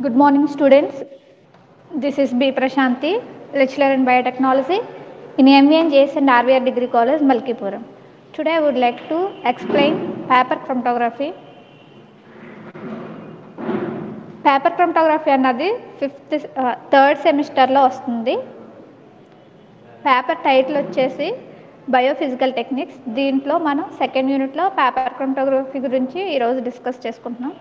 Good morning, students. This is B. Prashanti, lecturer in biotechnology in MV and JS and RVR Degree College, Malkipuram. Today I would like to explain paper chromatography. Paper chromatography అన్నది third సెమిస్టర్లో వస్తుంది. Paper title వచ్చేసి biophysical techniques. దీంట్లో మనం second యూనిట్లో paper chromatography గురించి ఈరోజు discuss చేసుకుంటున్నాం.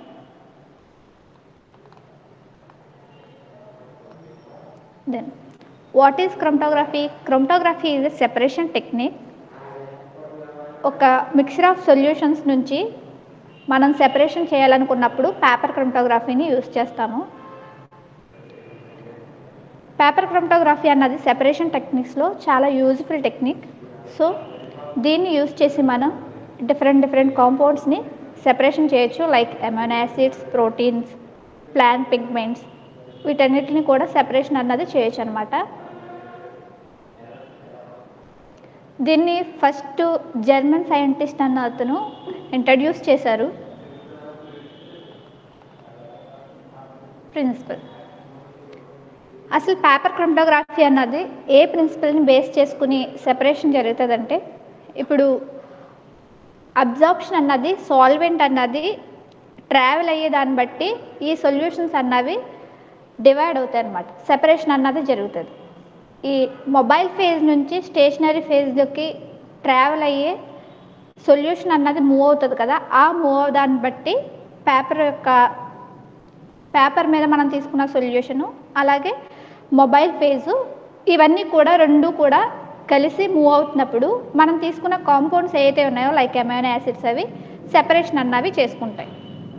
Then, what is chromatography? Chromatography is a separation technique. ఒక మిక్చర్ ఆఫ్ సొల్యూషన్స్ నుంచి మనం సెపరేషన్ చేయాలనుకున్నప్పుడు పేపర్ క్రోమటోగ్రఫీని యూజ్ చేస్తాము. పేపర్ క్రోమటోగ్రఫీ అన్నది సెపరేషన్ టెక్నిక్స్లో చాలా యూజ్ఫుల్ టెక్నిక్. సో దీన్ని యూజ్ చేసి మనం డిఫరెంట్ కాంపౌండ్స్ని సెపరేషన్ చేయొచ్చు. Like amino acids, proteins, plant pigments, వీటన్నిటిని కూడా సెపరేషన్ అన్నది చేయొచ్చు అనమాట. దీన్ని ఫస్ట్ జర్మన్ సైంటిస్ట్ అన్న అతను ఇంట్రడ్యూస్ చేశారు. ప్రిన్సిపల్ అసలు పేపర్ క్రోమటోగ్రఫీ అన్నది ఏ ప్రిన్సిపల్ని బేస్ చేసుకుని సెపరేషన్ జరుగుతుందంటే, ఇప్పుడు అబ్జార్ప్షన్ అన్నది సాల్వెంట్ అన్నది ట్రావెల్ అయ్యే దాన్ని బట్టి ఈ సొల్యూషన్స్ అన్నవి డివైడ్ అవుతాయి అన్నమాట. సెపరేషన్ అన్నది జరుగుతుంది. ఈ మొబైల్ ఫేజ్ నుంచి స్టేషనరీ ఫేజ్లోకి ట్రావెల్ అయ్యే సొల్యూషన్ అన్నది మూవ్ అవుతుంది కదా, ఆ మూవ్ దాన్ని బట్టి పేపర్ మీద మనం తీసుకున్న సొల్యూషను, అలాగే మొబైల్ ఫేజు, ఇవన్నీ కూడా రెండు కూడా కలిసి మూవ్ అవుతున్నప్పుడు మనం తీసుకున్న కాంపౌండ్స్ ఏవైతే ఉన్నాయో లైక్ అమైనో యాసిడ్స్ అవి సెపరేషన్ అన్నవి చేసుకుంటాయి.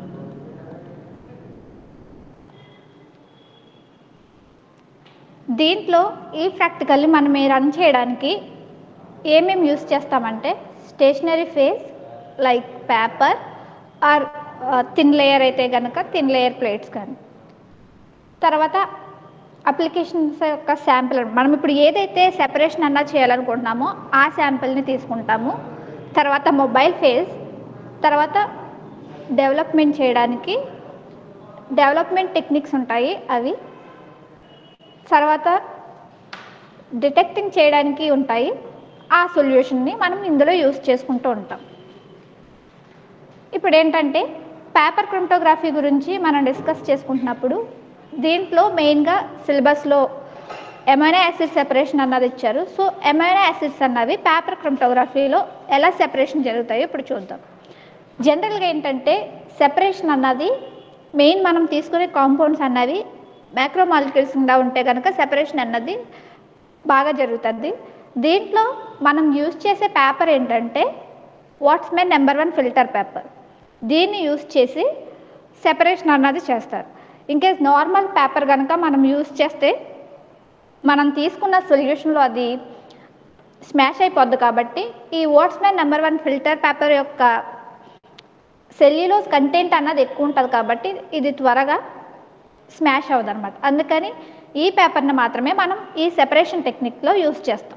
దీంట్లో ఈ ప్రాక్టికల్ని మనం రన్ చేయడానికి ఏమేమి యూజ్ చేస్తామంటే, stationary phase like paper or thin layer అయితే కనుక థిన్ లేయర్ ప్లేట్స్ కానీ, తర్వాత అప్లికేషన్స్ యొక్క శాంపిల్, మనం ఇప్పుడు ఏదైతే సెపరేషన్ అన్నా చేయాలనుకుంటున్నామో ఆ శాంపిల్ని తీసుకుంటాము. తర్వాత మొబైల్ ఫేజ్, తర్వాత డెవలప్మెంట్ చేయడానికి డెవలప్మెంట్ టెక్నిక్స్ ఉంటాయి అవి, తర్వాత డిటెక్టింగ్ చేయడానికి ఉంటాయి, ఆ సొల్యూషన్ని మనం ఇందులో యూజ్ చేసుకుంటూ ఉంటాం. ఇప్పుడు ఏంటంటే పేపర్ క్రోమటోగ్రఫీ గురించి మనం డిస్కస్ చేసుకుంటున్నప్పుడు దీంట్లో మెయిన్గా సిలబస్లో అమైనో యాసిడ్ సెపరేషన్ అన్నది ఇచ్చారు. సో అమైనో యాసిడ్స్ అన్నవి పేపర్ క్రోమటోగ్రఫీలో ఎలా సెపరేషన్ జరుగుతాయో ఇప్పుడు చూద్దాం. జనరల్గా ఏంటంటే సెపరేషన్ అన్నది మెయిన్ మనం తీసుకునే కాంపౌండ్స్ అన్నవి మ్యాక్రోమాలిక్యూల్స్ కింద ఉంటే కనుక సెపరేషన్ అన్నది బాగా జరుగుతుంది. దీంట్లో మనం యూజ్ చేసే పేపర్ ఏంటంటే వాట్స్మెన్ నెంబర్ 1 ఫిల్టర్ పేపర్. దీన్ని యూజ్ చేసి సెపరేషన్ అన్నది చేస్తారు. ఇన్కేస్ నార్మల్ పేపర్ కనుక మనం యూజ్ చేస్తే మనం తీసుకున్న సొల్యూషన్లో అది స్మాష్ అయిపోద్ది. కాబట్టి ఈ వాట్స్మెన్ నెంబర్ 1 ఫిల్టర్ పేపర్ యొక్క సెల్యులోజ్ కంటెంట్ అన్నది ఎక్కువ ఉంటుంది కాబట్టి ఇది త్వరగా స్మాష్ అవ్వదు అనమాట. అందుకని ఈ పేపర్ని మాత్రమే మనం ఈ సెపరేషన్ టెక్నిక్లో యూజ్ చేస్తాం.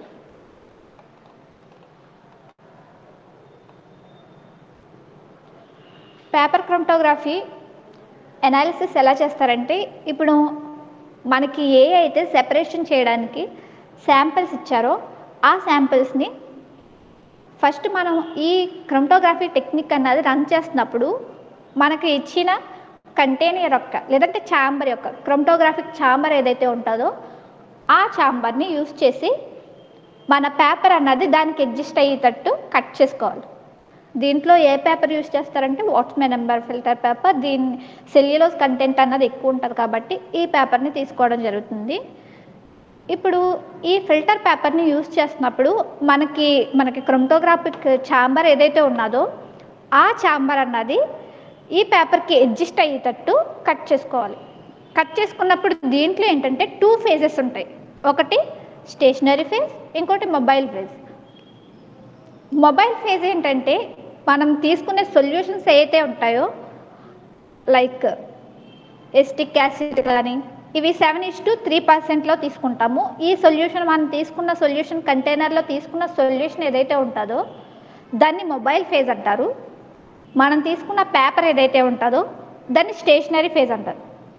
పేపర్ క్రోమటోగ్రఫీ అనాలిసిస్ ఎలా చేస్తారంటే, ఇప్పుడు మనకి ఏ అయితే సెపరేషన్ చేయడానికి శాంపిల్స్ ఇచ్చారో ఆ శాంపిల్స్ని ఫస్ట్ మనం ఈ క్రోమటోగ్రఫీ టెక్నిక్ అన్నది రన్ చేస్తున్నప్పుడు మనకి ఇచ్చిన కంటైనర్ యొక్క లేదంటే ఛాంబర్ యొక్క క్రోమటోగ్రాఫిక్ ఛాంబర్ ఏదైతే ఉంటుందో ఆ ఛాంబర్ని యూజ్ చేసి మన పేపర్ అన్నది దానికి అడ్జస్ట్ అయ్యేటట్టు కట్ చేసుకోవాలి. దీంట్లో ఏ పేపర్ యూజ్ చేస్తారంటే వాట్స్మెన్ నెంబర్ ఫిల్టర్ పేపర్. దీని సెల్యులోజ్ కంటెంట్ అన్నది ఎక్కువ ఉంటుంది కాబట్టి ఈ పేపర్ని తీసుకోవడం జరుగుతుంది. ఇప్పుడు ఈ ఫిల్టర్ పేపర్ని యూజ్ చేస్తున్నప్పుడు మనకి క్రోమటోగ్రాఫిక్ ఛాంబర్ ఏదైతే ఉన్నదో ఆ ఛాంబర్ అన్నది ఈ పేపర్కి అడ్జస్ట్ అయ్యేటట్టు కట్ చేసుకోవాలి. కట్ చేసుకున్నప్పుడు దీంట్లో ఏంటంటే 2 ఫేజెస్ ఉంటాయి. ఒకటి స్టేషనరీ ఫేజ్, ఇంకోటి మొబైల్ ఫేజ్. మొబైల్ ఫేజ్ ఏంటంటే మనం తీసుకునే సొల్యూషన్స్ ఏవైతే ఉంటాయో లైక్ ఎసిటిక్ యాసిడ్ కానీ ఇవి 7:3% తీసుకుంటాము. ఈ సొల్యూషన్ మనం తీసుకున్న సొల్యూషన్ కంటైనర్లో తీసుకున్న సొల్యూషన్ ఏదైతే ఉంటుందో దాన్ని మొబైల్ ఫేజ్ అంటారు. మనం తీసుకున్న పేపర్ ఏదైతే ఉంటుందో దాన్ని స్టేషనరీ ఫేజ్ అంటారు.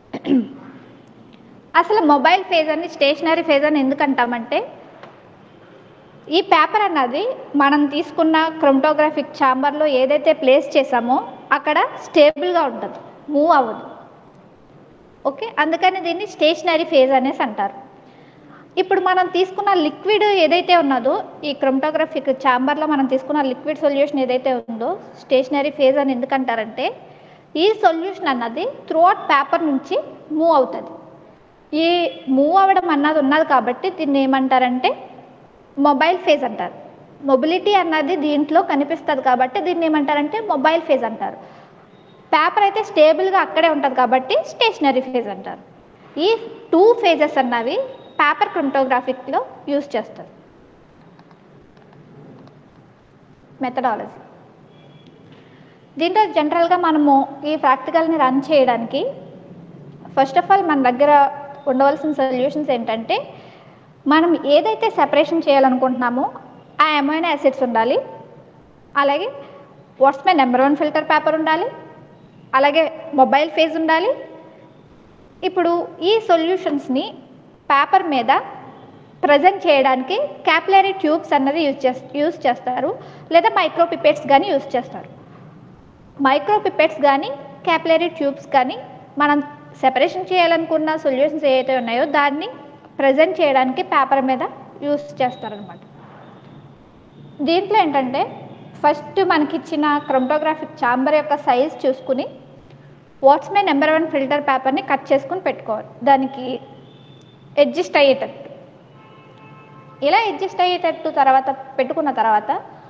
అసలు మొబైల్ ఫేజ్ అని స్టేషనరీ ఫేజ్ అని ఎందుకు అంటామంటే, ఈ పేపర్ అన్నది మనం తీసుకున్న క్రోమటోగ్రాఫిక్ ఛాంబర్లో ఏదైతే ప్లేస్ చేసామో అక్కడ స్టేబుల్గా ఉంటుంది, మూవ్ అవ్వదు. ఓకే, అందుకని దీన్ని స్టేషనరీ ఫేజ్ అనేసి అంటారు. ఇప్పుడు మనం తీసుకున్న లిక్విడ్ ఏదైతే ఉన్నదో, ఈ క్రోమటోగ్రాఫిక్ ఛాంబర్లో మనం తీసుకున్న లిక్విడ్ సొల్యూషన్ ఏదైతే ఉందో స్టేషనరీ ఫేజ్ అని ఎందుకంటారంటే, ఈ సొల్యూషన్ అన్నది త్రూఅవుట్ పేపర్ నుంచి మూవ్ అవుతుంది. ఈ మూవ్ అవ్వడం అన్నది ఉన్నది కాబట్టి దీన్ని ఏమంటారంటే మొబైల్ ఫేజ్ అంటారు. మొబిలిటీ అన్నది దీంట్లో కనిపిస్తుంది కాబట్టి దీన్ని ఏమంటారంటే మొబైల్ ఫేజ్ అంటారు. పేపర్ అయితే స్టేబుల్గా అక్కడే ఉంటుంది కాబట్టి స్టేషనరీ ఫేజ్ అంటారు. ఈ 2 ఫేజెస్ అన్నవి పేపర్ క్రోమటోగ్రాఫిక్లో యూజ్ చేస్తారు. మెథడాలజీ దీంట్లో జనరల్గా మనము ఈ ప్రాక్టికల్ని రన్ చేయడానికి ఫస్ట్ ఆఫ్ ఆల్ మన దగ్గర ఉండవలసిన సొల్యూషన్స్ ఏంటంటే, మనం ఏదైతే సెపరేషన్ చేయాలనుకుంటున్నామో ఆ అమైనో యాసిడ్స్ ఉండాలి, అలాగే వాట్స్మెన్ నెంబర్ 1 ఫిల్టర్ పేపర్ ఉండాలి, అలాగే మొబైల్ ఫేజ్ ఉండాలి. ఇప్పుడు ఈ సొల్యూషన్స్ని పేపర్ మీద ప్రజెంట్ చేయడానికి క్యాపిలరీ ట్యూబ్స్ అన్నది యూజ్ చేస్తారు, లేదా మైక్రోపిపెట్స్ కానీ యూజ్ చేస్తారు. మైక్రోపిపెట్స్ కానీ క్యాపిలరీ ట్యూబ్స్ కానీ మనం సెపరేషన్ చేయాలనుకున్న సొల్యూషన్స్ ఏవైతే ఉన్నాయో దాన్ని ప్రజెంట్ చేయడానికి పేపర్ మీద యూజ్ చేస్తారనమాట. దీంట్లో ఏంటంటే ఫస్ట్ మనకిచ్చిన క్రోమటోగ్రాఫిక్ ఛాంబర్ యొక్క సైజ్ చూసుకుని వాట్స్మెన్ నెంబర్ 1 ఫిల్టర్ పేపర్ని కట్ చేసుకుని పెట్టుకోవాలి, దానికి అడ్జస్ట్ అయ్యేటట్టు. ఇలా అడ్జస్ట్ అయ్యేటట్టు తర్వాత పెట్టుకున్న తర్వాత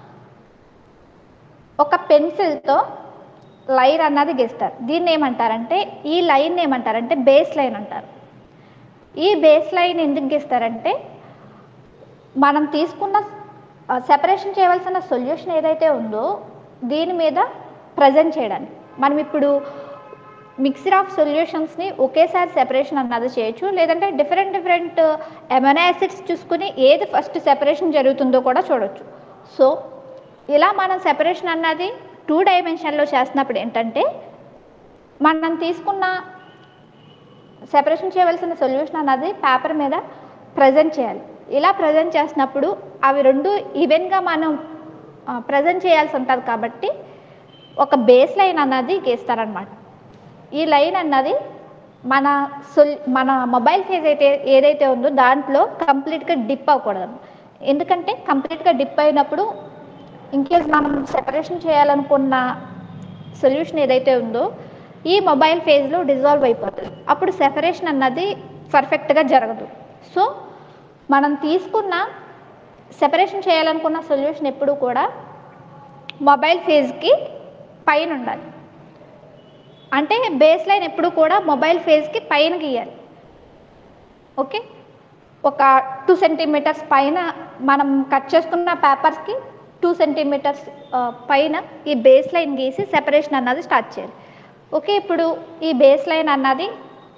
ఒక పెన్సిల్తో లైన్ అన్నది గీస్తారు. దీన్ని ఏమంటారంటే, ఈ లైన్ ఏమంటారంటే బేస్ లైన్ అంటారు. ఈ బేస్ లైన్ ఎందుకు గీస్తారంటే, మనం తీసుకున్న సెపరేషన్ చేయవలసిన సొల్యూషన్ ఏదైతే ఉందో దీని మీద ప్రజెంట్ చేయడానికి. మనం ఇప్పుడు మిక్సర్ ఆఫ్ సొల్యూషన్స్ని ఒకేసారి సెపరేషన్ అన్నది చేయొచ్చు, లేదంటే డిఫరెంట్ అమైనో యాసిడ్స్ చూసుకుని ఏది ఫస్ట్ సెపరేషన్ జరుగుతుందో కూడా చూడొచ్చు. సో ఇలా మనం సెపరేషన్ అన్నది 2 డైమెన్షన్లో చేస్తున్నప్పుడు ఏంటంటే, మనం తీసుకున్న సెపరేషన్ చేయవలసిన సొల్యూషన్ అన్నది పేపర్ మీద ప్రజెంట్ చేయాలి. ఇలా ప్రజెంట్ చేసినప్పుడు అవి 2 ఈవెన్గా మనం ప్రజెంట్ చేయాల్సి ఉంటుంది కాబట్టి ఒక బేస్ లైన్ అన్నది గీస్తారనమాట. ఈ లైన్ అన్నది మన మొబైల్ ఫేజ్ ఏదైతే ఉందో దాంట్లో కంప్లీట్గా డిప్ అవ్వకూడదు. ఎందుకంటే కంప్లీట్గా డిప్ అయినప్పుడు ఇన్కేస్ మనం సెపరేషన్ చేయాలనుకున్న సొల్యూషన్ ఏదైతే ఉందో ఈ మొబైల్ ఫేజ్లో డిజాల్వ్ అయిపోతుంది, అప్పుడు సెపరేషన్ అన్నది పర్ఫెక్ట్గా జరగదు. సో మనం తీసుకున్న సెపరేషన్ చేయాలనుకున్న సొల్యూషన్ ఎప్పుడు కూడా మొబైల్ ఫేజ్కి పైన ఉండాలి. అంటే బేస్ లైన్ ఎప్పుడు కూడా మొబైల్ ఫేజ్కి పైన గీయాలి. ఓకే, ఒక 2 సెంటీమీటర్స్ పైన మనం కట్ చేసుకున్న పేపర్స్కి 2 సెంటీమీటర్స్ పైన ఈ బేస్ లైన్ గీసి సెపరేషన్ అన్నది స్టార్ట్ చేయాలి. ఓకే, ఇప్పుడు ఈ బేస్ లైన్ అన్నది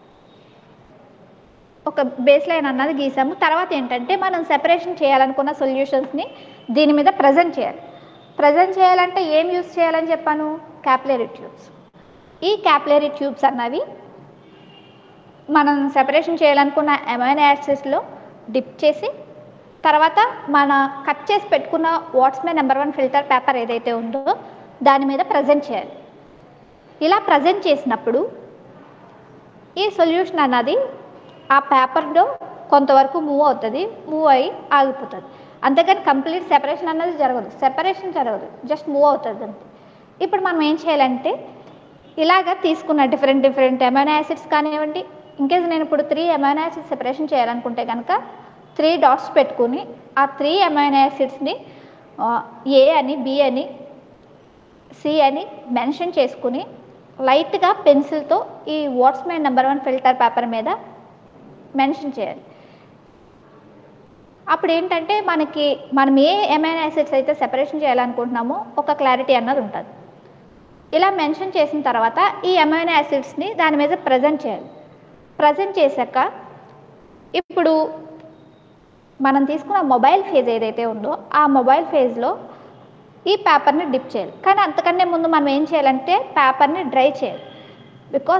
గీసాము. తర్వాత ఏంటంటే మనం సెపరేషన్ చేయాలనుకున్న సొల్యూషన్స్ని దీని మీద ప్రజెంట్ చేయాలి. ప్రజెంట్ చేయాలంటే ఏం యూజ్ చేయాలని చెప్పాను? Capillary tubes. ఈ క్యాపిలరీ ట్యూబ్స్ అన్నవి మనం సెపరేషన్ చేయాలనుకున్న అమైనో యాసిడ్స్లో డిప్ చేసి తర్వాత మన కట్ చేసి పెట్టుకున్న వాట్స్మెన్ నెంబర్ 1 ఫిల్టర్ పేపర్ ఏదైతే ఉందో దాని మీద ప్రజెంట్ చేయాలి. ఇలా ప్రజెంట్ చేసినప్పుడు ఈ సొల్యూషన్ అన్నది ఆ పేపర్లో కొంతవరకు మూవ్ అవుతుంది, మూవ్ అయ్యి ఆగిపోతుంది. అంతేగాని కంప్లీట్ సెపరేషన్ అన్నది జరగదు, జస్ట్ మూవ్ అవుతుంది అంతే. ఇప్పుడు మనం ఏం చేయాలంటే ఇలాగా తీసుకున్న డిఫరెంట్ అమైనో యాసిడ్స్ కానివ్వండి, ఇన్కేస్ నేను ఇప్పుడు 3 అమైనో యాసిడ్స్ సెపరేషన్ చేయాలనుకుంటే కనుక 3 డాట్స్ పెట్టుకుని ఆ 3 అమైనో యాసిడ్స్ని ఏ అని, బి అని, సి అని మెన్షన్ చేసుకుని లైట్గా పెన్సిల్తో ఈ వాట్స్మెన్ నెంబర్ 1 ఫిల్టర్ పేపర్ మీద మెన్షన్ చేయాలి. అప్పుడు ఏంటంటే మనం ఏ అమైనో యాసిడ్స్ అయితే సెపరేషన్ చేయాలనుకుంటున్నామో ఒక క్లారిటీ అన్నది ఉంటుంది. ఇలా మెన్షన్ చేసిన తర్వాత ఈ అమైనో యాసిడ్స్ని దాని మీద ప్రజెంట్ చేయాలి. ప్రజెంట్ చేశాక ఇప్పుడు మనం తీసుకున్న మొబైల్ ఫేజ్ ఏదైతే ఉందో ఆ మొబైల్ ఫేజ్లో ఈ పేపర్ని డిప్ చేయాలి. కానీ అంతకన్నా ముందు మనం ఏం చేయాలంటే పేపర్ని డ్రై చేయాలి. బికాజ్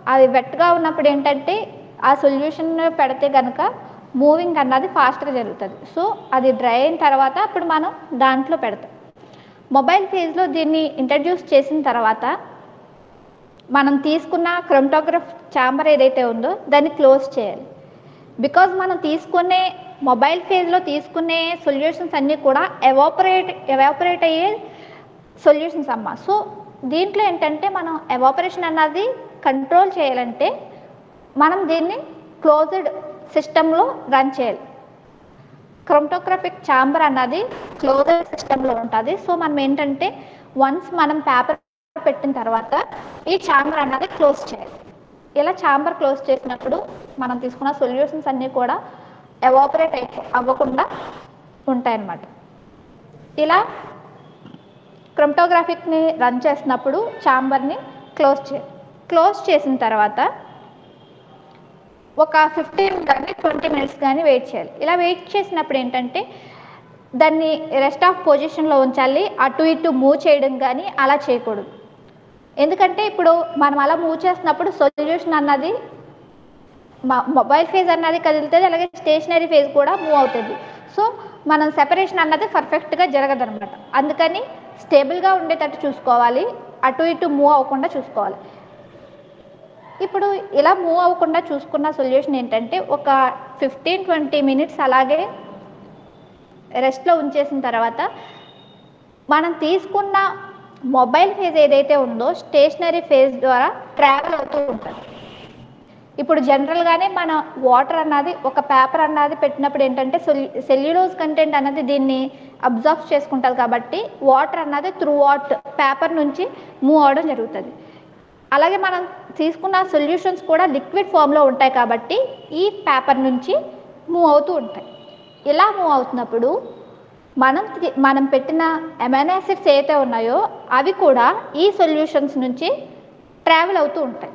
అది వెట్గా ఉన్నప్పుడు ఏంటంటే ఆ సొల్యూషన్ పెడితే కనుక మూవింగ్ అన్నది ఫాస్ట్గా జరుగుతుంది. సో అది డ్రై అయిన తర్వాత అప్పుడు మనం దాంట్లో పెడతాం. మొబైల్ ఫేజ్లో దీన్ని ఇంట్రడ్యూస్ చేసిన తర్వాత మనం తీసుకున్న క్రోమటోగ్రాఫ్ ఛాంబర్ ఏదైతే ఉందో దాన్ని క్లోజ్ చేయాలి. బికాజ్ మనం తీసుకునే మొబైల్ ఫేజ్లో తీసుకునే సొల్యూషన్స్ అన్నీ కూడా ఎవాపరేట్ అయ్యే సొల్యూషన్స్ అమ్మ. సో దీంట్లో ఏంటంటే మనం ఎవాపరేషన్ అన్నది కంట్రోల్ చేయాలంటే మనం దీన్ని క్లోజ్డ్ సిస్టంలో రన్ చేయాలి. క్రోమటోగ్రాఫిక్ ఛాంబర్ అన్నది క్లోజ్డ్ సిస్టంలో ఉంటుంది. సో మనం ఏంటంటే వన్స్ మనం పేపర్ పెట్టిన తర్వాత ఈ ఛాంబర్ అన్నది క్లోజ్ చేయాలి. ఇలా ఛాంబర్ క్లోజ్ చేసినప్పుడు మనం తీసుకున్న సొల్యూషన్స్ అన్నీ కూడా ఎవాపరేట్ అవ్వకుండా ఉంటాయన్నమాట. ఇలా క్రోమటోగ్రాఫిక్ని రన్ చేసినప్పుడు ఛాంబర్ని క్లోజ్ చేయాలి. క్లోజ్ చేసిన తర్వాత ఒక 15 కానీ 20 మినిట్స్ కానీ వెయిట్ చేయాలి. ఇలా వెయిట్ చేసినప్పుడు ఏంటంటే దాన్ని రెస్ట్ ఆఫ్ పొజిషన్లో ఉంచాలి. అటు ఇటు మూవ్ చేయడం కానీ అలా చేయకూడదు. ఎందుకంటే ఇప్పుడు మనం అలా మూవ్ చేసినప్పుడు సొల్యూషన్ అన్నది మొబైల్ ఫేజ్ అన్నది కదులుతుంది, అలాగే స్టేషనరీ ఫేజ్ కూడా మూవ్ అవుతుంది. సో మనం సెపరేషన్ అన్నది పర్ఫెక్ట్గా జరగదనమాట. అందుకని స్టేబుల్గా ఉండేటట్టు చూసుకోవాలి, అటు ఇటు మూవ్ అవ్వకుండా చూసుకోవాలి. ఇప్పుడు ఇలా మూవ్ అవ్వకుండా చూసుకున్న సొల్యూషన్ ఏంటంటే ఒక 15-20 మినిట్స్ అలాగే రెస్ట్లో ఉంచేసిన తర్వాత మనం తీసుకున్న మొబైల్ ఫేజ్ ఏదైతే ఉందో స్టేషనరీ ఫేజ్ ద్వారా ట్రావెల్ అవుతూ ఉంటుంది. ఇప్పుడు జనరల్గానే మన వాటర్ అన్నది ఒక పేపర్ అన్నది పెట్టినప్పుడు ఏంటంటే సెల్యులోజ్ కంటెంట్ అన్నది దీన్ని అబ్జర్వ్ చేసుకుంటుంది. కాబట్టి వాటర్ అన్నది త్రూ అవుట్ పేపర్ నుంచి మూవ్ అవడం జరుగుతుంది. అలాగే మనం తీసుకున్న సొల్యూషన్స్ కూడా లిక్విడ్ ఫామ్లో ఉంటాయి కాబట్టి ఈ పేపర్ నుంచి మూవ్ అవుతూ ఉంటాయి. ఇలా మూవ్ అవుతున్నప్పుడు మనం పెట్టిన అమైనో యాసిడ్స్ ఏవైతే ఉన్నాయో అవి కూడా ఈ సొల్యూషన్స్ నుంచి ట్రావెల్ అవుతూ ఉంటాయి.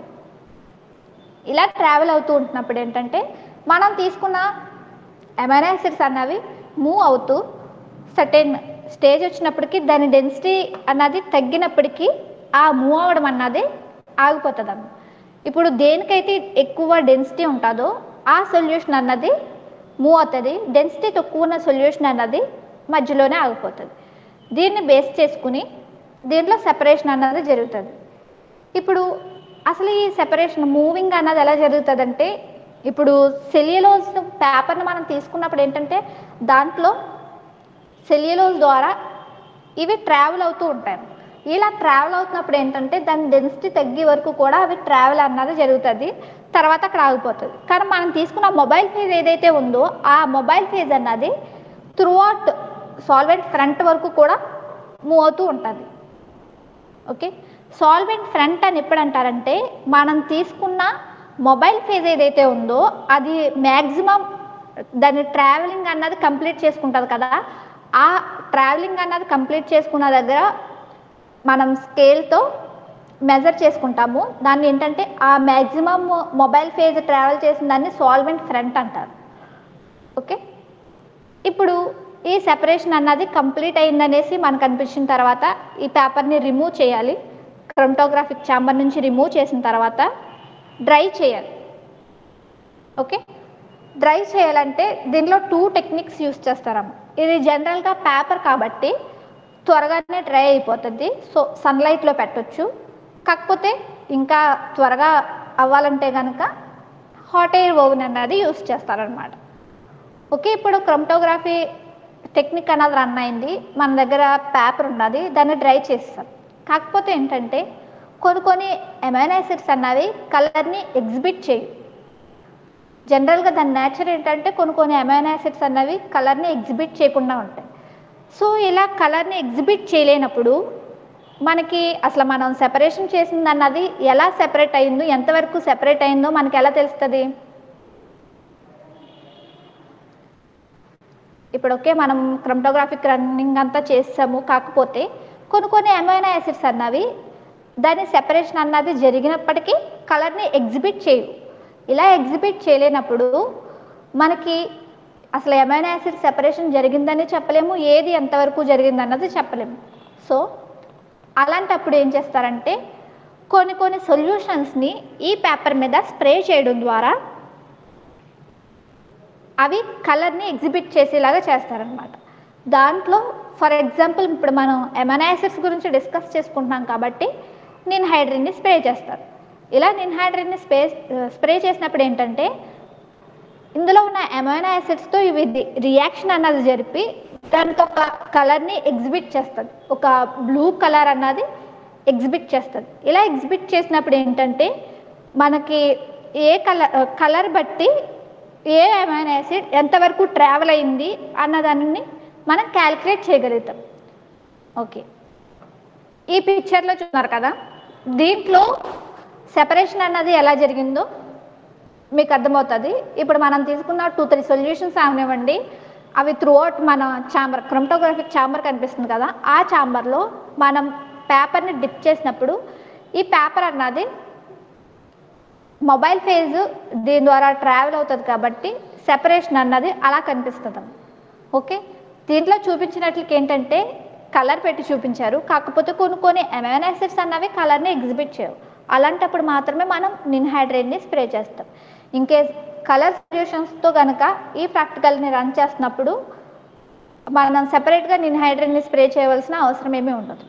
ఇలా ట్రావెల్ అవుతూ ఉంటున్నప్పుడు ఏంటంటే మనం తీసుకున్న అమైనో యాసిడ్స్ అన్నవి మూవ్ అవుతూ సర్టెన్ స్టేజ్ వచ్చినప్పటికీ దాని డెన్సిటీ అన్నది తగ్గినప్పటికీ ఆ మూవ్ అవ్వడం అన్నది ఆగిపోతుంది. ఇప్పుడు దేనికైతే ఎక్కువ డెన్సిటీ ఉంటుందో ఆ సొల్యూషన్ అన్నది మూవ్ అవుతుంది. డెన్సిటీ తక్కువ ఉన్న సొల్యూషన్ అన్నది మధ్యలోనే ఆగిపోతుంది. దీన్ని బేస్ చేసుకుని దీంట్లో సెపరేషన్ అన్నది జరుగుతుంది. ఇప్పుడు అసలు ఈ సెపరేషన్ మూవింగ్ అన్నది ఎలా జరుగుతుందంటే ఇప్పుడు సెల్యులోజ్ పేపర్ని మనం తీసుకున్నప్పుడు ఏంటంటే దాంట్లో సెల్యులోజ్ ద్వారా ఇవి ట్రావెల్ అవుతూ ఉంటాయి. ఇలా ట్రావెల్ అవుతున్నప్పుడు ఏంటంటే దాని డెన్సిటీ తగ్గే వరకు కూడా అవి ట్రావెల్ అన్నది జరుగుతుంది, తర్వాత అక్కడ ఆగిపోతుంది. కానీ మనం తీసుకున్న మొబైల్ ఫేజ్ ఏదైతే ఉందో ఆ మొబైల్ ఫేజ్ అన్నది త్రూ అవుట్ సాల్వెంట్ ఫ్రంట్ వరకు కూడా మూవ్ అవుతూ ఉంటుంది. ఓకే, సాల్వెంట్ ఫ్రంట్ అని ఎప్పుడు అంటారంటే మనం తీసుకున్న మొబైల్ ఫేజ్ ఏదైతే ఉందో అది మ్యాక్సిమం దాని ట్రావెలింగ్ అన్నది కంప్లీట్ చేసుకుంటుంది కదా. ఆ ట్రావెలింగ్ అన్నది కంప్లీట్ చేసుకున్న దగ్గర మనం స్కేల్తో మెజర్ చేసుకుంటాము. దాన్ని ఏంటంటే ఆ మ్యాక్సిమం మొబైల్ ఫేజ్ ట్రావెల్ చేసిన దాన్ని సాల్వెంట్ ఫ్రంట్ అంటారు. ఓకే, ఇప్పుడు ఈ సెపరేషన్ అన్నది కంప్లీట్ అయిందనేసి మనకు అనిపించిన తర్వాత ఈ పేపర్ని రిమూవ్ చేయాలి. క్రోమటోగ్రాఫిక్ ఛాంబర్ నుంచి రిమూవ్ చేసిన తర్వాత డ్రై చేయాలి. ఓకే, డ్రై చేయాలంటే దీనిలో 2 టెక్నిక్స్ యూస్ చేస్తారమ్మ. ఇది జనరల్గా పేపర్ కాబట్టి త్వరగానే డ్రై అయిపోతుంది. సో సన్లైట్లో పెట్టొచ్చు. కాకపోతే ఇంకా త్వరగా అవ్వాలంటే కనుక హాట్ ఎయిర్ ఓవెన్ అన్నది యూస్ చేస్తారనమాట. ఓకే, ఇప్పుడు క్రోమటోగ్రఫీ టెక్నిక్ అన్నది రన్ అయింది, మన దగ్గర పేపర్ ఉన్నది, దాన్ని డ్రై చేస్తాం. కాకపోతే ఏంటంటే కొన్ని అమైనో యాసిడ్స్ అన్నవి కలర్ని ఎగ్జిబిట్ చేయవు. జనరల్గా దాని నేచర్ ఏంటంటే కొన్ని అమైనో యాసిడ్స్ అన్నవి కలర్ని ఎగ్జిబిట్ చేయకుండా ఉంటాయి. సో ఇలా కలర్ని ఎగ్జిబిట్ చేయలేనప్పుడు మనకి అసలు మనం సెపరేషన్ చేసింది అన్నది ఎలా సెపరేట్ అయిందో, ఎంతవరకు సెపరేట్ అయిందో మనకి ఎలా తెలుస్తుంది? ఇప్పుడు ఓకే, మనం క్రోమటోగ్రాఫిక్ రన్నింగ్ అంతా చేసాము, కాకపోతే కొన్ని అమైనో యాసిడ్స్ అన్నవి దాని సెపరేషన్ అన్నది జరిగినప్పటికీ కలర్ని ఎగ్జిబిట్ చేయవు. ఇలా ఎగ్జిబిట్ చేయలేనప్పుడు మనకి అసలు అమైనో యాసిడ్ సెపరేషన్ జరిగిందని చెప్పలేము, ఏది ఎంతవరకు జరిగిందన్నది చెప్పలేము. సో అలాంటప్పుడు ఏం చేస్తారంటే కొన్ని సొల్యూషన్స్ని ఈ పేపర్ మీద స్ప్రే చేయడం ద్వారా అవి కలర్ని ఎగ్జిబిట్ చేసేలాగా చేస్తారనమాట. దాంట్లో ఫర్ ఎగ్జాంపుల్ ఇప్పుడు మనం అమైనో యాసిడ్స్ గురించి డిస్కస్ చేసుకుంటున్నాం కాబట్టి నిన్హైడ్రిన్ని స్ప్రే చేస్తారు. ఇలా నిన్హైడ్రిన్ని స్ప్రే చేసినప్పుడు ఏంటంటే ఇందులో ఉన్న అమైనో యాసిడ్స్తో ఇవి రియాక్షన్ అన్నది జరిపి దానికి ఒక కలర్ని ఎగ్జిబిట్ చేస్తుంది, ఒక బ్లూ కలర్ అన్నది ఎగ్జిబిట్ చేస్తుంది. ఇలా ఎగ్జిబిట్ చేసినప్పుడు ఏంటంటే మనకి ఏ కలర్ బట్టి ఏ అమైనో యాసిడ్ ఎంతవరకు ట్రావెల్ అయింది అన్నదాన్ని మనం క్యాలిక్యులేట్ చేయగలుగుతాం. ఓకే, ఈ పిక్చర్లో చూస్తున్నారు కదా, దీంట్లో సెపరేషన్ అన్నది ఎలా జరిగిందో మీకు అర్థమవుతుంది. ఇప్పుడు మనం తీసుకున్న 2-3 సొల్యూషన్స్ అవనివ్వండి, అవి త్రూ అవుట్ మన ఛాంబర్, క్రోమటోగ్రాఫిక్ ఛాంబర్ కనిపిస్తుంది కదా, ఆ ఛాంబర్లో మనం పేపర్ని డిప్ చేసినప్పుడు ఈ పేపర్ అన్నది మొబైల్ ఫేజ్ దీని ద్వారా ట్రావెల్ అవుతుంది కాబట్టి సెపరేషన్ అన్నది అలా కనిపిస్తుంది. ఓకే, దీంట్లో చూపించినట్లకి ఏంటంటే కలర్ పెట్టి చూపించారు, కాకపోతే కొన్ని అమైనో యాసిడ్స్ అన్నవి కలర్ని ఎగ్జిబిట్ చేయవు. అలాంటప్పుడు మాత్రమే మనం నిన్హైడ్రేట్ని స్ప్రే చేస్తాం. ఇన్కేస్ కలర్ సొల్యూషన్స్తో కనుక ఈ ప్రాక్టికల్ని రన్ చేస్తున్నప్పుడు మనం సెపరేట్గా నిన్హైడ్రేట్ని స్ప్రే చేయవలసిన అవసరం ఏమీ ఉండదు.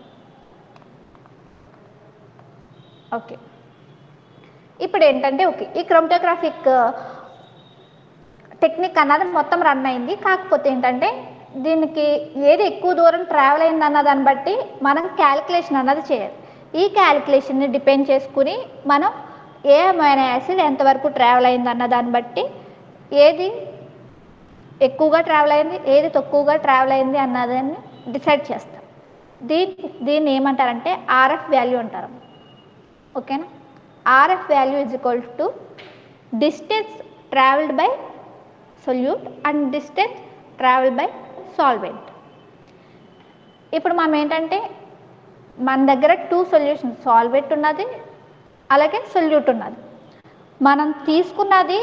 ఓకే, ఇప్పుడు ఏంటంటే ఓకే, ఈ క్రోమటోగ్రాఫిక్ టెక్నిక్ అన్నది మొత్తం రన్ అయింది. కాకపోతే ఏంటంటే దీనికి ఏది ఎక్కువ దూరం ట్రావెల్ అయింది అన్న దాన్ని బట్టి మనం క్యాలిక్యులేషన్ అన్నది చేయాలి. ఈ క్యాలిక్యులేషన్ని డిపెండ్ చేసుకుని మనం ఏ అమైనో యాసిడ్ ఎంతవరకు ట్రావెల్ అయింది అన్న దాన్ని బట్టి ఏది ఎక్కువగా ట్రావెల్ అయింది, ఏది తక్కువగా ట్రావెల్ అయింది అన్నదాన్ని డిసైడ్ చేస్తాం. దీన్ని ఏమంటారంటే ఆర్ఎఫ్ వాల్యూ అంటారు. ఓకేనా, RF value is equal to distance travelled by solute and distance travelled by solvent. ఇప్పుడు మనం ఏంటంటే మన దగ్గర 2 సొల్యూషన్స్, సాల్వెంట్ ఉన్నది అలాగే సొల్యూట్ ఉన్నది. మనం తీసుకున్నది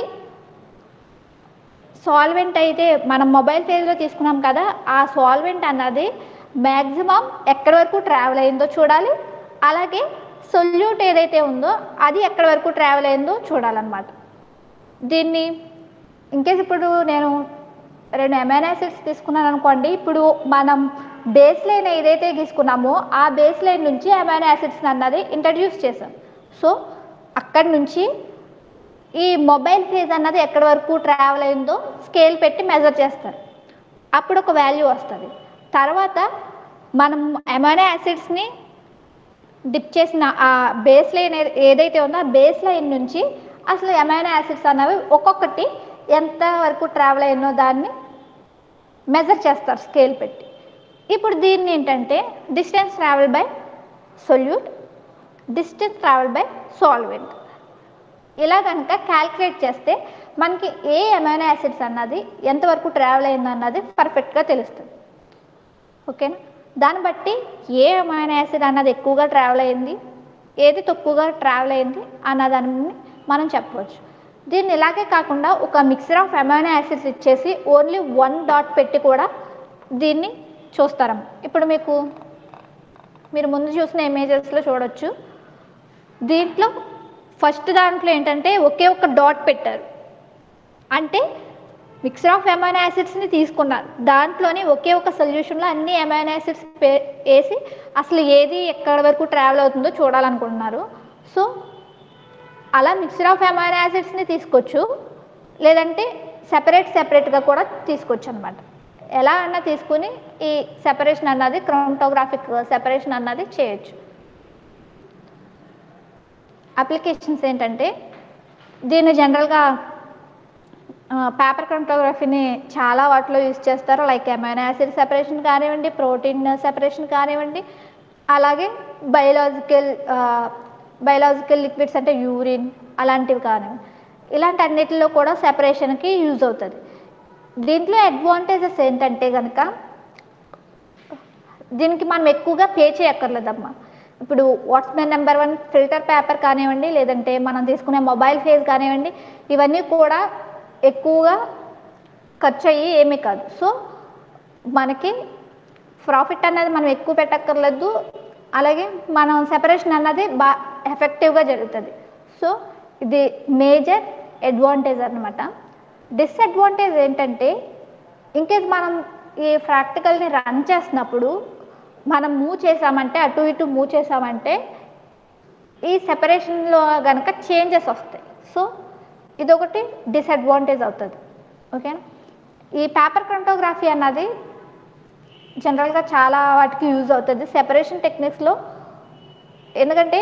సాల్వెంట్ అయితే మనం మొబైల్ ఫేజ్లో తీసుకున్నాం కదా, ఆ సాల్వెంట్ అన్నది మ్యాక్సిమం ఎక్కడి వరకు ట్రావెల్ అయిందో చూడాలి, అలాగే సొల్యూట్ ఏదైతే ఉందో అది ఎక్కడి వరకు ట్రావెల్ అయిందో చూడాలన్నమాట. దీన్ని ఇన్కేస్ ఇప్పుడు నేను 2 అమైనో యాసిడ్స్ తీసుకున్నాను అనుకోండి, ఇప్పుడు మనం బేస్ లైన్ ఏదైతే తీసుకున్నామో ఆ బేస్ లైన్ నుంచి అమైనో యాసిడ్స్ అన్నది ఇంట్రడ్యూస్ చేసాం. సో అక్కడి నుంచి ఈ మొబైల్ ఫేజ్ అన్నది ఎక్కడి వరకు ట్రావెల్ అయిందో స్కేల్ పెట్టి మెజర్ చేస్తారు, అప్పుడు ఒక వాల్యూ వస్తుంది. తర్వాత మనం అమైనో యాసిడ్స్ని డిప్ చేసిన ఆ బేస్ లైన్ ఏదైతే ఉందో ఆ బేస్ లైన్ నుంచి అసలు అమైనో యాసిడ్స్ అన్నవి ఒక్కొక్కటి ఎంత వరకు ట్రావెల్ అయిందో దాన్ని మెజర్ చేస్తారు స్కేల్ పెట్టి. ఇప్పుడు దీన్ని ఏంటంటే distance travel by solute, distance travel by solvent, ఇలా కనుక క్యాల్కులేట్ చేస్తే మనకి ఏ అమైనో యాసిడ్స్ అన్నది ఎంతవరకు ట్రావెల్ అయింది అన్నది పర్ఫెక్ట్గా తెలుస్తుంది. ఓకేనా, దాన్ని బట్టి ఏ అమైనో యాసిడ్ అన్నది ఎక్కువగా ట్రావెల్ అయింది, ఏది తక్కువగా ట్రావెల్ అయింది అన్నదాన్ని మనం చెప్పవచ్చు. దీన్ని ఇలాగే కాకుండా ఒక మిక్సర్ ఆఫ్ అమైనో యాసిడ్స్ ఇచ్చేసి ఓన్లీ 1 డాట్ పెట్టి కూడా దీన్ని చూస్తారమ్మ. ఇప్పుడు మీరు ముందు చూసిన ఇమేజెస్లో చూడొచ్చు, దీంట్లో ఫస్ట్ దాంట్లో ఏంటంటే ఒకే ఒక డాట్ పెట్టారు, అంటే మిక్సర్ ఆఫ్ అమైనో యాసిడ్స్ని తీసుకున్నారు, దాంట్లోనే ఒకే ఒక సొల్యూషన్లో అన్ని అమైనో యాసిడ్స్ వేసి అసలు ఏది ఎక్కడి వరకు ట్రావెల్ అవుతుందో చూడాలనుకుంటున్నారు. సో అలా మిక్సర్ ఆఫ్ అమైనో యాసిడ్స్ని తీసుకోవచ్చు, లేదంటే సెపరేట్గా కూడా తీసుకోవచ్చు అనమాట. ఎలా అన్నా తీసుకుని ఈ సెపరేషన్ అన్నది క్రోమటోగ్రాఫిక్ సెపరేషన్ అన్నది చేయొచ్చు. అప్లికేషన్స్ ఏంటంటే దీన్ని జనరల్గా పేపర్ క్రోమటోగ్రఫీని చాలా వాటిలో యూజ్ చేస్తారు, లైక్ అమైనో యాసిడ్ సెపరేషన్ కానివ్వండి, ప్రోటీన్ సెపరేషన్ కానివ్వండి, అలాగే బయలాజికల్ లిక్విడ్స్ అంటే యూరిన్ అలాంటివి కానివ్వండి, ఇలాంటి అన్నిటిలో కూడా సెపరేషన్కి యూజ్ అవుతుంది. దీంట్లో అడ్వాంటేజెస్ ఏంటంటే కనుక దీనికి మనం ఎక్కువగా పే చేయక్కర్లేదమ్మా. ఇప్పుడు వాట్స్మెన్ నెంబర్ 1 ఫిల్టర్ పేపర్ కానివ్వండి, లేదంటే మనం తీసుకునే మొబైల్ ఫేజ్ కానివ్వండి, ఇవన్నీ కూడా ఎక్కువగా ఖర్చు అయ్యి ఏమీ కాదు. సో మనకి ప్రాఫిట్ అనేది మనం ఎక్కువ పెట్టక్కర్లేదు, అలాగే మనం సెపరేషన్ అన్నది ఎఫెక్టివ్గా జరుగుతుంది. సో ఇది మేజర్ అడ్వాంటేజ్ అన్నమాట. డిసడ్వాంటేజ్ ఏంటంటే ఇన్కేస్ మనం ఈ ప్రాక్టికల్ని రన్ చేసినప్పుడు మనం మూవ్ చేసామంటే, అటు ఇటు మూవ్ చేసామంటే ఈ సెపరేషన్లో కనుక చేంజెస్ వస్తాయి. సో ఇదొకటి డిసడ్వాంటేజ్ అవుతుంది. ఓకేనా. ఈ పేపర్ క్రొమాటోగ్రఫీ అన్నది జనరల్గా చాలా వాటికి యూజ్ అవుతుంది సెపరేషన్ టెక్నిక్స్లో. ఎందుకంటే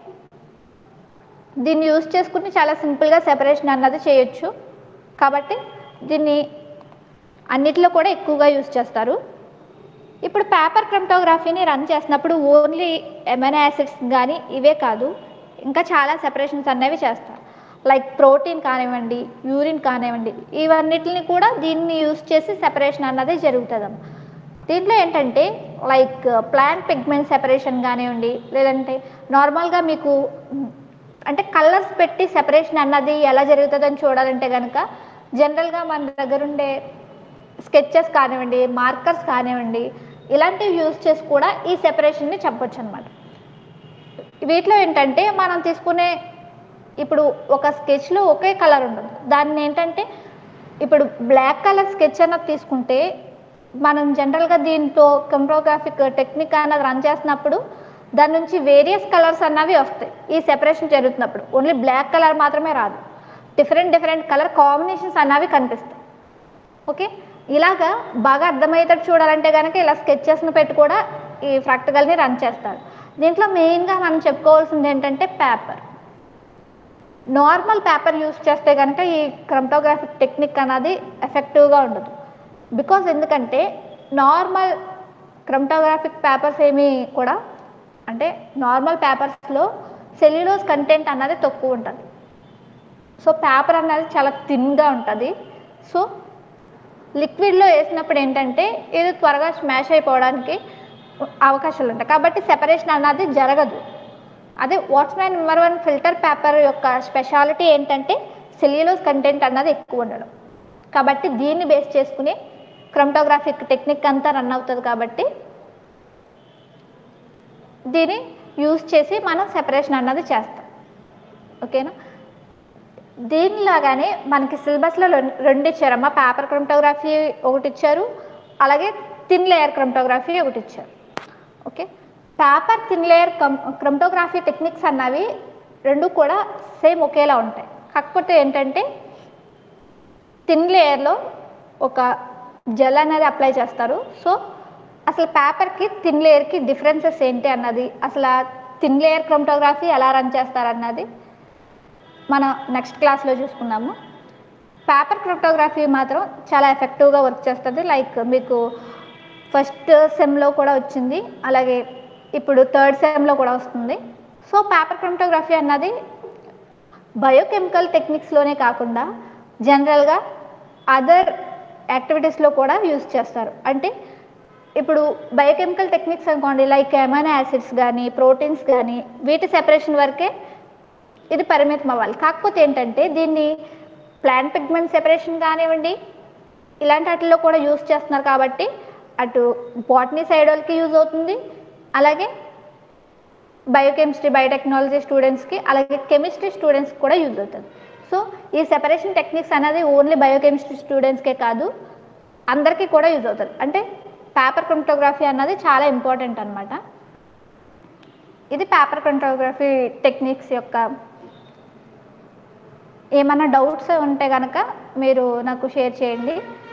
దీన్ని యూజ్ చేసుకుని చాలా సింపుల్గా సెపరేషన్ అన్నది చేయొచ్చు. కాబట్టి దీన్ని అన్నిట్లో కూడా ఎక్కువగా యూజ్ చేస్తారు. ఇప్పుడు పేపర్ క్రొమాటోగ్రఫీని రన్ చేసినప్పుడు ఓన్లీ ఎమైనో యాసిడ్స్ కానీ ఇవే కాదు, ఇంకా చాలా సెపరేషన్స్ అనేవి చేస్తారు. లైక్ ప్రోటీన్ కానివ్వండి, యూరిన్ కానివ్వండి, ఇవన్నిటిని కూడా దీన్ని యూజ్ చేసి సెపరేషన్ అన్నది జరుగుతుంది. దీంట్లో ఏంటంటే లైక్ ప్లాంట్ పిగ్మెంట్ సెపరేషన్ కానివ్వండి, లేదంటే నార్మల్గా మీకు అంటే కలర్స్ పెట్టి సెపరేషన్ అన్నది ఎలా జరుగుతుందని చూడాలంటే కనుక జనరల్గా మన దగ్గర ఉండే స్కెచెస్ కానివ్వండి, మార్కర్స్ కానివ్వండి, ఇలాంటివి యూజ్ చేసి కూడా ఈ సెపరేషన్ని చెప్పొచ్చు అనమాట. వీటిలో ఏంటంటే మనం తీసుకునే ఇప్పుడు ఒక స్కెచ్లో ఒకే కలర్ ఉండదు. దాన్ని ఏంటంటే ఇప్పుడు బ్లాక్ కలర్ స్కెచ్ అన్నది తీసుకుంటే మనం జనరల్గా దీంతో క్రొమాటోగ్రాఫిక్ టెక్నిక్ అన్నది రన్ చేసినప్పుడు దాని నుంచి వేరియస్ కలర్స్ అన్నవి వస్తాయి. ఈ సెపరేషన్ జరుగుతున్నప్పుడు ఓన్లీ బ్లాక్ కలర్ మాత్రమే రాదు, డిఫరెంట్ కలర్ కాంబినేషన్స్ అన్నవి కనిపిస్తాయి. ఓకే, ఇలాగా బాగా అర్థమయ్యేటట్టు చూడాలంటే కనుక ఇలా స్కెచెస్ని పెట్టి కూడా ఈ ప్రాక్టికల్ని రన్ చేస్తారు. దీంట్లో మెయిన్గా మనం చెప్పుకోవాల్సింది ఏంటంటే పేపర్. నార్మల్ పేపర్ యూజ్ చేస్తే కనుక ఈ క్రొమాటోగ్రాఫిక్ టెక్నిక్ అన్నది ఎఫెక్టివ్గా ఉండదు. బికాజ్ ఎందుకంటే నార్మల్ క్రొమాటోగ్రాఫిక్ పేపర్స్ ఏమీ కూడా అంటే నార్మల్ పేపర్స్లో సెల్యులోజ్ కంటెంట్ అన్నది తక్కువ ఉంటుంది. సో పేపర్ అన్నది చాలా థిన్గా ఉంటుంది. సో లిక్విడ్లో వేసినప్పుడు ఏంటంటే ఇది త్వరగా స్మాష్ అయిపోవడానికి అవకాశాలు ఉంటాయి. కాబట్టి సెపరేషన్ అన్నది జరగదు. అదే వాట్స్మ్యాన్ నెంబర్ 1 ఫిల్టర్ పేపర్ యొక్క స్పెషాలిటీ ఏంటంటే సెల్యులోజ్ కంటెంట్ అన్నది ఎక్కువ ఉండడం. కాబట్టి దీన్ని బేస్ చేసుకుని క్రొమాటోగ్రాఫిక్ టెక్నిక్ అంతా రన్ అవుతుంది. కాబట్టి దీన్ని యూజ్ చేసి మనం సెపరేషన్ అన్నది చేస్తాం. ఓకేనా. దీనిలాగానే మనకి సిలబస్లో 2 ఇచ్చారమ్మా. పేపర్ క్రొమాటోగ్రఫీ ఒకటి ఇచ్చారు, అలాగే థిన్ లేయర్ క్రొమాటోగ్రఫీ ఒకటి ఇచ్చారు. Okay, paper thin layer chromatography techniques అన్నవి 2 కూడా సేమ్ ఒకేలా ఉంటాయి. కాకపోతే ఏంటంటే థిన్ లేయర్లో ఒక జెల్ అనేది అప్లై చేస్తారు. సో అసలు పేపర్కి థిన్ లేయర్కి డిఫరెన్సెస్ ఏంటి అన్నది, అసలు థిన్ లేయర్ క్రొమాటోగ్రఫీ ఎలా రన్ చేస్తారన్నది మనం నెక్స్ట్ క్లాస్లో చూసుకున్నాము. పేపర్ క్రొమాటోగ్రఫీ మాత్రం చాలా ఎఫెక్టివ్గా వర్క్ చేస్తుంది. లైక్ మీకు ఫస్ట్ సెమ్లో కూడా వచ్చింది, అలాగే ఇప్పుడు థర్డ్ సెమ్లో కూడా వస్తుంది. సో పేపర్ క్రొమాటోగ్రఫీ అన్నది బయోకెమికల్ టెక్నిక్స్లోనే కాకుండా జనరల్గా అదర్ యాక్టివిటీస్లో కూడా యూజ్ చేస్తారు. అంటే ఇప్పుడు బయోకెమికల్ టెక్నిక్స్ అనుకోండి, లైక్ ఎమైనో యాసిడ్స్ కానీ, ప్రోటీన్స్ కానీ, వీటి సెపరేషన్ వరకే ఇది పరిమితం అవ్వాలి. కాకపోతే ఏంటంటే దీన్ని ప్లాంట్ పిగ్మెంట్ సెపరేషన్ కానివ్వండి, ఇలాంటి వాటిల్లో కూడా యూజ్ చేస్తున్నారు. కాబట్టి అటు బాటనీ సైడ్ వాళ్ళకి యూజ్ అవుతుంది, అలాగే బయోకెమిస్ట్రీ బయోటెక్నాలజీ స్టూడెంట్స్కి, అలాగే కెమిస్ట్రీ స్టూడెంట్స్కి కూడా యూజ్ అవుతుంది. సో ఈ సెపరేషన్ టెక్నిక్స్ అనేది ఓన్లీ బయోకెమిస్ట్రీ స్టూడెంట్స్కే కాదు, అందరికీ కూడా యూజ్ అవుతుంది. అంటే పేపర్ క్రొమాటోగ్రఫీ అన్నది చాలా ఇంపార్టెంట్ అనమాట. ఇది పేపర్ క్రొమాటోగ్రఫీ టెక్నిక్స్ యొక్క ఏమైనా డౌట్స్ ఉంటే కనుక మీరు నాకు షేర్ చేయండి.